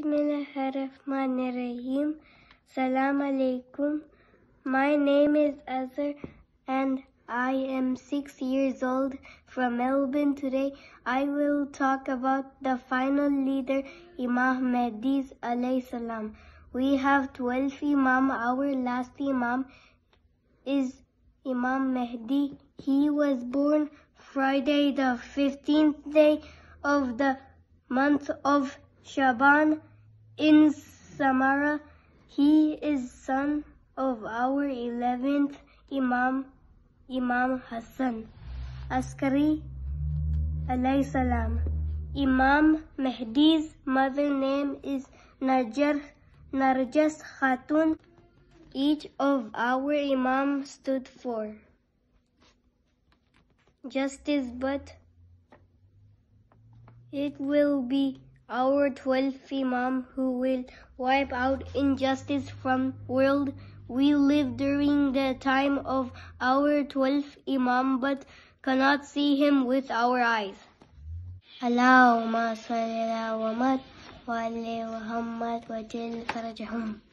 Bismillahirrahmanirrahim. Salam alaikum. My name is Azhar and I am 6 years old from Melbourne. Today I will talk about the final leader, Imam Mahdi alayhi salam. We have 12 Imam. Our last Imam is Imam Mahdi. He was born Friday the 15th day of the month of Shaban in Samara. He is son of our 11th Imam, Imam Hassan Askari alayhi salam. Imam Mahdi's mother name is Narjas Khatun. Each of our Imam stood for justice, but it will be our 12th Imam who will wipe out injustice from world. We live during the time of our 12th Imam but cannot see him with our eyes. Allahumma salli ala Muhammad wa ali Muhammad wa jil farajahum.